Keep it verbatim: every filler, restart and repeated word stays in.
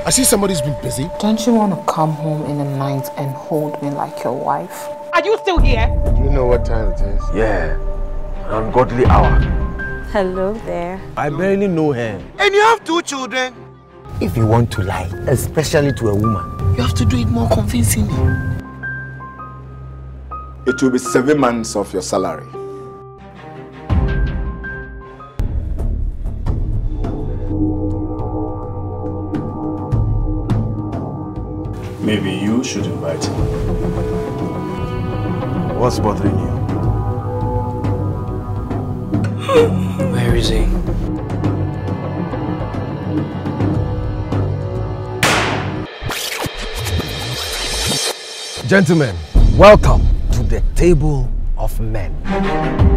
I see somebody's been busy. Don't you want to come home in the night and hold me like your wife? Are you still here? Do you know what time it is? Yeah, an ungodly hour. Hello there. I barely know her. And you have two children. If you want to lie, especially to a woman, You have to do it more convincingly. It will be seven months of your salary. Maybe you should invite him. what's bothering you? Where is he? Gentlemen, welcome to the table of men.